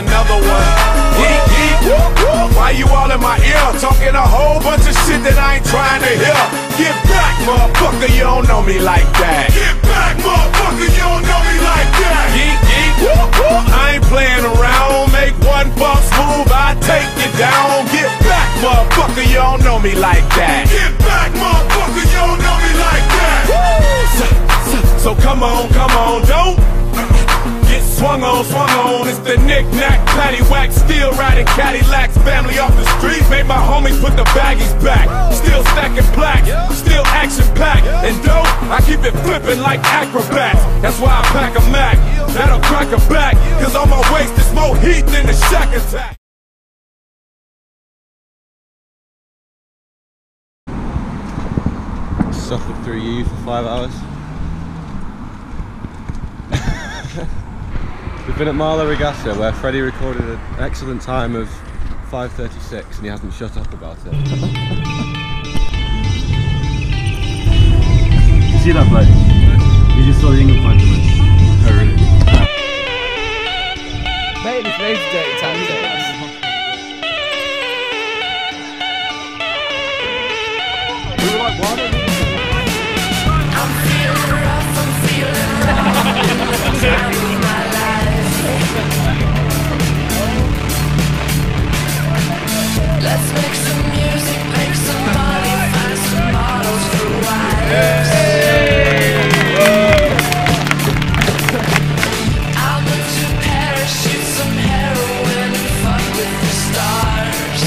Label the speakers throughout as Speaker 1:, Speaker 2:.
Speaker 1: another one. Geek, geek, whoop, whoop. Why you all in my ear? Talking a whole bunch of shit that I ain't trying to hear. Get back, motherfucker, you don't know me like that. Get back, motherfucker, you don't know me like that. Geek, geek, whoop, whoop. I ain't playing around. Make one false move, I take you down. Get back, motherfucker, you don't know me like that. Get back, motherfucker, you don't know me like that. So come on, don't get swung on. It's the knick-knack, paddywhack, still riding Cadillacs. Family off the street, made my homies put the baggies back. Still stacking plaques, still action-packed. And dope, I keep it flipping like acrobats. That's why I pack a Mac, that'll crack a back. Cause on my waist is more heat than the Shack Attack.
Speaker 2: Suffered through you for 5 hours. We've been at Marlow Regatta where Freddie recorded an excellent time of 5:36 and he hasn't shut up about it.
Speaker 3: You see that bloke? He just saw the England fight tonight.
Speaker 2: Oh really?
Speaker 4: Mate, it's loads of dirty tactics. We were like, why don't we? I'm feeling rough, I'm feeling rough. Let's make some music, make some money, find some models for wives. I'll move to Paris, shoot some heroin and fuck with the stars.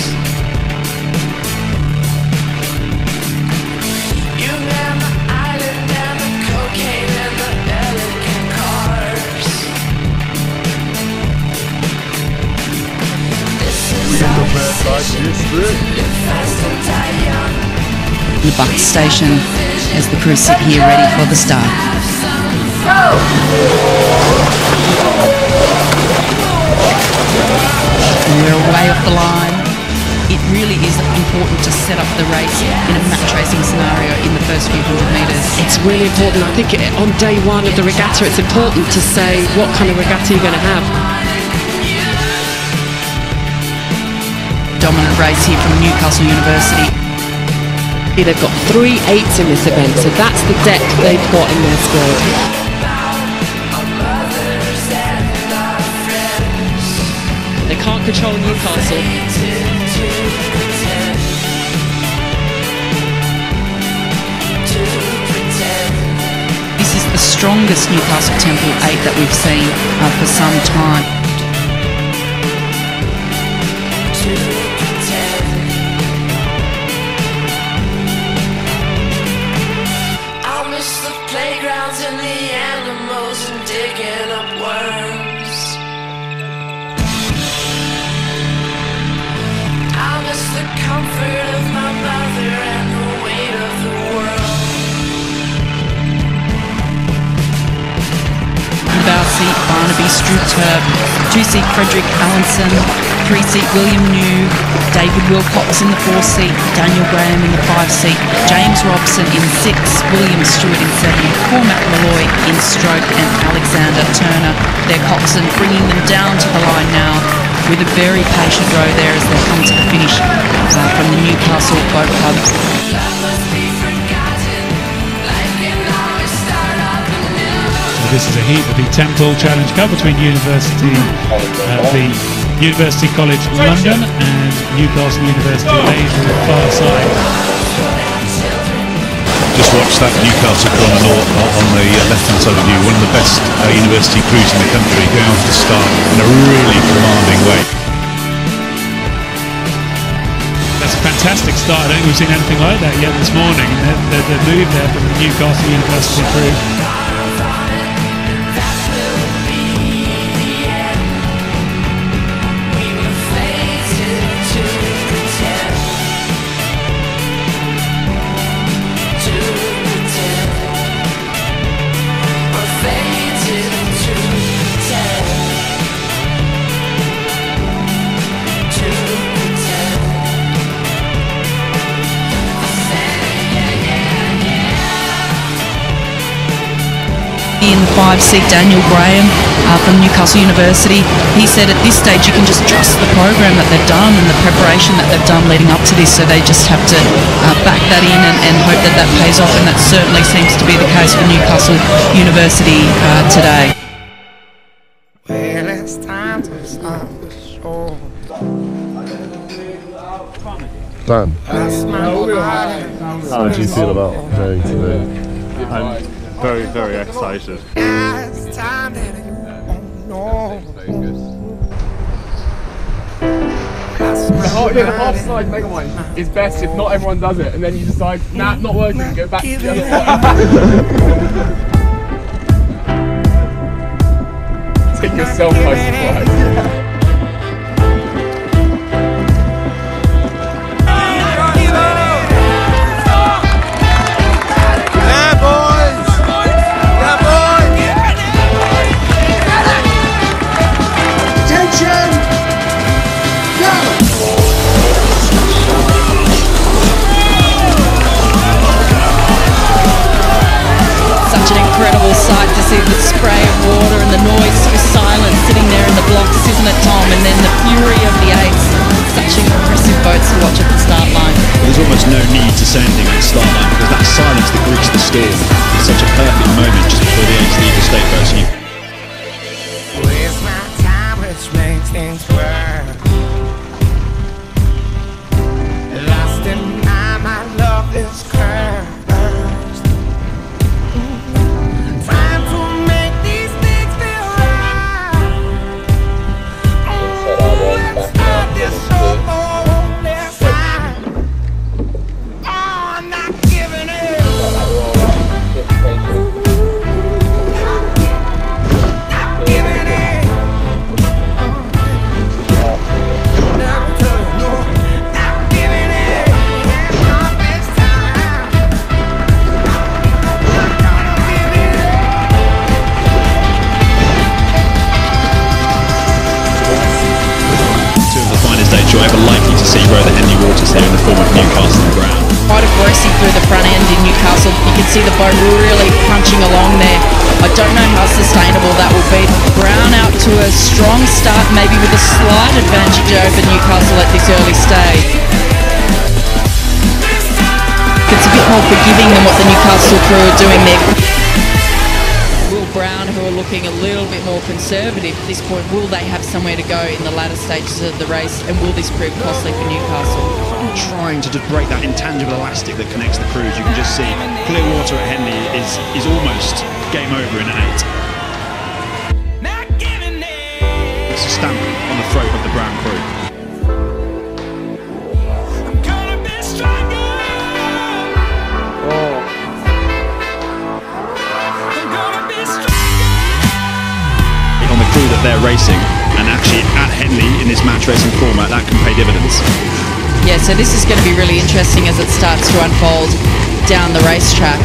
Speaker 4: You man the island and the cocaine and the elegant cars. This is
Speaker 5: the Bucks station as the crew sit here ready for the start. And we're way off the line. It really is important to set up the race in a match racing scenario in the first few hundred metres.
Speaker 6: It's really important. I think on day one of the regatta it's important to say what kind of regatta you're going to have.
Speaker 5: Dominant race here from Newcastle University.
Speaker 6: They've got 3 8s in this event, so that's the depth they've got in their squad. They can't control Newcastle.
Speaker 5: This is the strongest Newcastle Temple 8 that we've seen for some time.
Speaker 4: And the animals and digging up worms. I miss the comfort of my mother and the weight of the world.
Speaker 5: Bousey, Barnaby, Struter, 2-seat Frederick Allenson, 3-seat William New, David Wilcox in the 4-seat, Daniel Graham in the 5-seat, James Robson in 6, William Stewart in 7, Cormac Malloy in stroke and Alexander Turner, their coxswain, bringing them down to the line now with a very patient row there as they come to the finish from the Newcastle Boat Club.
Speaker 7: This is a heat of the Temple Challenge Cup between the University College London and Newcastle University Leeds on the far side.
Speaker 8: Just watch that Newcastle corner on the left-hand side of you, one of the best university crews in the country, going off to start in a really commanding way.
Speaker 7: That's a fantastic start. I don't think we've seen anything like that yet this morning. The move there from the Newcastle University crew.
Speaker 5: 5 seed Daniel Graham from Newcastle University. He said at this stage you can just trust the program that they've done and the preparation that they've done leading up to this, so they just have to back that in and hope that that pays off, and that certainly seems to be the case for Newcastle University today.
Speaker 4: Well, it's time to start the show.
Speaker 9: Dan,
Speaker 4: How
Speaker 9: do you feel about going today?
Speaker 3: I'm very, very excited.
Speaker 4: it's time that you know.
Speaker 10: The half slide mega one is best if not everyone does it, and then you decide, nah, not working, and go back to the other side. Take yourself by surprise.
Speaker 5: Sight to see the spray of water and the noise so silent sitting there in the blocks, isn't it, Tom? And then the fury of the eights. Such impressive boats to watch at the start line.
Speaker 8: There's almost no need to say anything at the start line because that silence that greets the storm is such a perfect moment just before the eights leave the state boats.
Speaker 4: Waste my time, which makes things worse. Lost in my love is cursed.
Speaker 8: Ever likely to see row the Henley waters here in the form of Newcastle and Brown.
Speaker 5: Quite aggressive through the front end in Newcastle. You can see the boat really punching along there. I don't know how sustainable that will be. Brown out to a strong start, maybe with a slight advantage over Newcastle at this early stage. It's a bit more forgiving than what the Newcastle crew are doing there. Brown, who are looking a little bit more conservative at this point. Will they have somewhere to go in the latter stages of the race, and will this prove costly for Newcastle?
Speaker 8: Trying to just break that intangible elastic that connects the crews. You can just see clear water at Henley is almost game over in an 8. It's a stamp on the throat of the Brown crew. That they're racing, and actually at Henley in this match racing format that can pay dividends.
Speaker 5: Yeah, so this is going to be really interesting as it starts to unfold down the racetrack.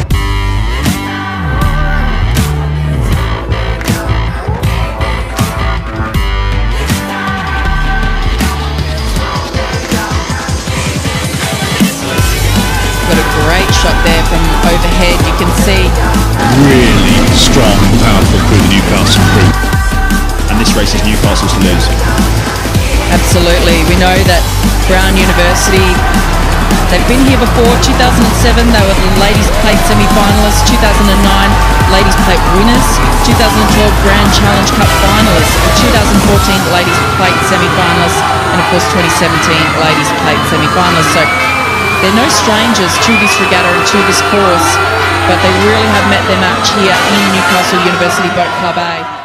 Speaker 5: Got a great shot there from overhead. You can see
Speaker 8: really strong and powerful through the Newcastle crew. And this race is Newcastle's to lose.
Speaker 5: Absolutely. We know that Brown University, they've been here before. 2007 they were the Ladies Plate semi-finalists, 2009 Ladies Plate winners, 2012 Grand Challenge Cup finalists, 2014 Ladies Plate semi-finalists, and of course 2017 Ladies Plate semi-finalists. So they're no strangers to this regatta and to this course, but they really have met their match here in Newcastle University Boat Club A.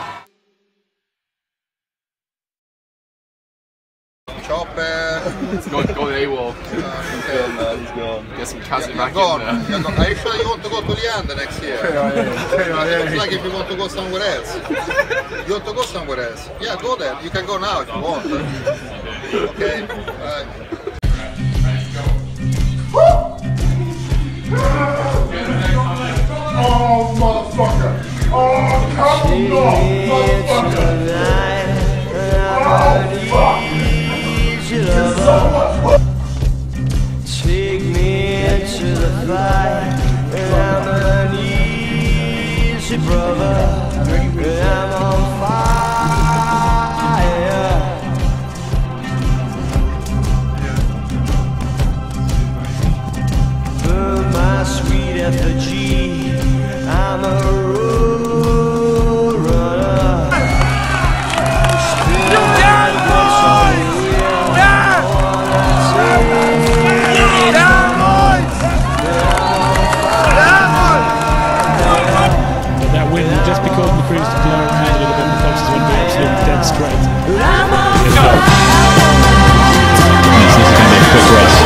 Speaker 10: He's going AWOL. He's gone. Get some Kazim back in there.
Speaker 11: Are you sure you want to go to Leander next year? It looks like if you want to go somewhere else. You want to go somewhere else? Yeah, go there. You can go now if you want. Okay?
Speaker 1: Oh, motherfucker! Oh, come on, motherfucker! Oh, fuck!
Speaker 4: Take me into the fight, and I'm an easy brother. I'm on fire. Burn my sweet effigy. I'm a road runner.
Speaker 7: That win will just be causing the crews to blow around a little bit. The Foxes want to be absolutely dead straight.
Speaker 12: This is going to be a quick race.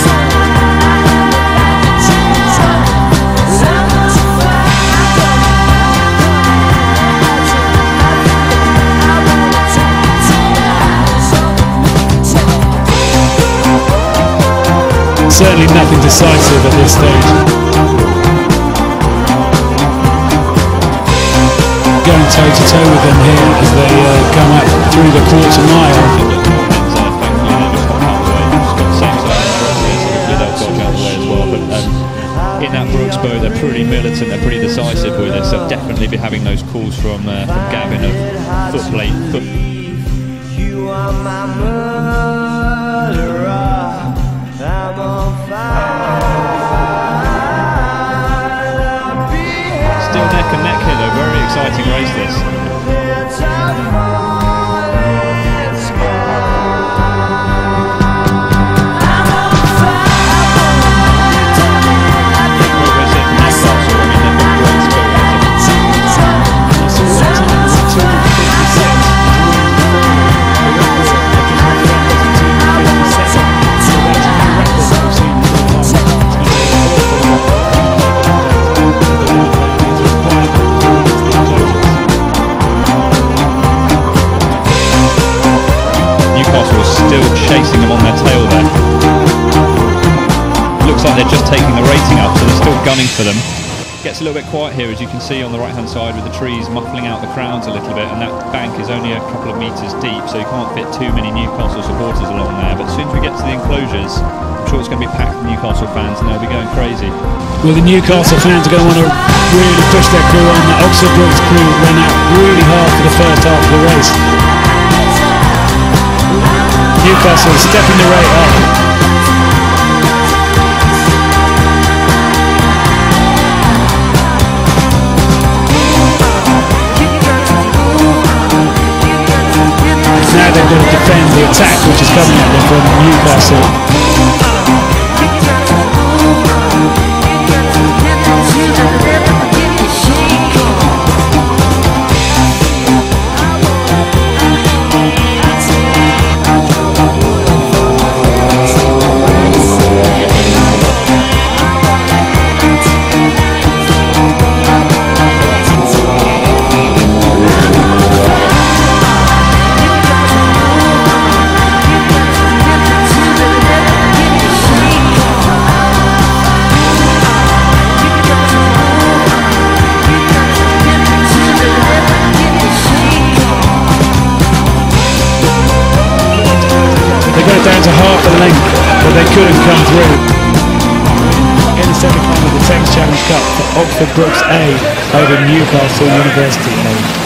Speaker 7: Certainly nothing decisive at this stage. Going toe to toe with them here as they come up through the quarter mile.
Speaker 12: In that Brooksboro, they're pretty militant, they're pretty decisive with it, so definitely be having those calls from Gavin of footplate.
Speaker 4: You are my murderer. I'm on fire.
Speaker 12: Still neck and neck here though, very exciting race this. Chasing them on their tail there. Looks like they're just taking the rating up, so they're still gunning for them. Gets a little bit quiet here, as you can see on the right hand side, with the trees muffling out the crowds a little bit, and that bank is only a couple of metres deep, so you can't fit too many Newcastle supporters along there. But as soon as we get to the enclosures, I'm sure it's going to be packed with Newcastle fans, and they'll be going crazy.
Speaker 7: Well, the Newcastle fans are going to want to really push their crew on. The Oxford Brooks crew went out really hard for the first half of the race. Newcastle stepping the rate up. Now they've got to defend the attack which is coming at them from Newcastle. Down to half a length, but they couldn't come through. In the semi-final of the Thames Challenge Cup for Oxford Brooks A over Newcastle University A.